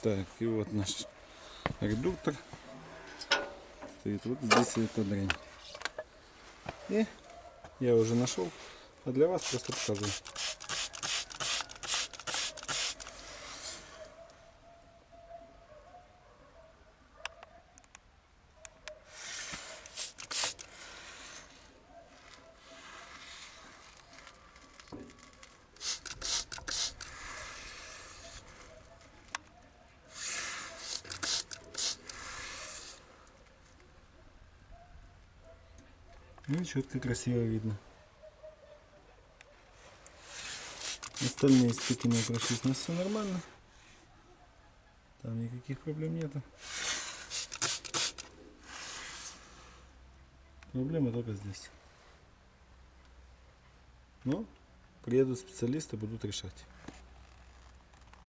Так, и вот наш редуктор стоит вот здесь, эта дрянь. И я уже нашел, а для вас просто покажу. Ну, четко, красиво видно. Остальные стыки мы прошлись, у нас все нормально. Там никаких проблем нету. Проблема только здесь. Но приедут специалисты, будут решать.